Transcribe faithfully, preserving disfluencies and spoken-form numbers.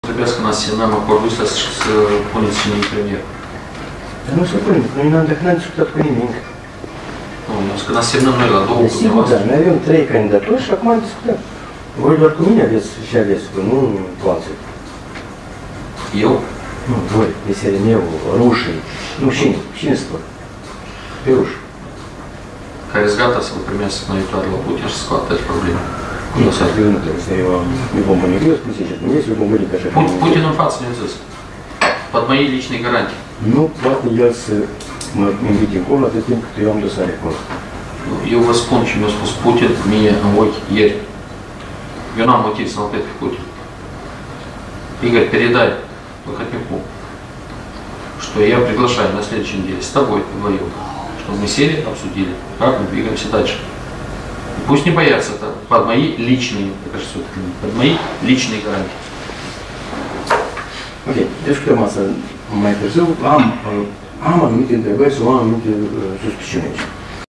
Trebuiască în asemenea acordul ăsta să, să puneți și în premier. Dar nu se pune, că noi n-am discutat cu nimic. Nu, eu zic că asemnăm noi la două cu Sigur, dar noi avem trei candidaturi și acum am discutat. Voi doar cu mine aveți și aveți, că nu cu alții. Eu? Nu, voi, Veselineu, Rușii, nu, cine? Cine spune? Pe Ruși. Care sunt gata să vă primească în viitoare la Putin și să scoată toate probleme. Nu, să eu nu trebuie să eu am любомбонник, cum se zice, nu este любомбонник așa. Putin în față ne-a zis. Под мои личные гарантии. Nu poate el să mă invite încolo atât timp cât eu am dosare acolo. Eu vă spun ce mi-a spus Putin mie în ochi ieri. Eu n-am motiv să-l cred pe Putin. Игорь, передай Выходняку, что я приглашаю на следующей неделе с тобой вдвоем, чтобы мы сели, обсудили, как мы двигаемся дальше. И пусть не боятся это под мои личные, под мои lичные гарантии. Ok, discutăm asta mai târziu. Am, am anumite întrebări sau am anumite uh, suspiciuni aici.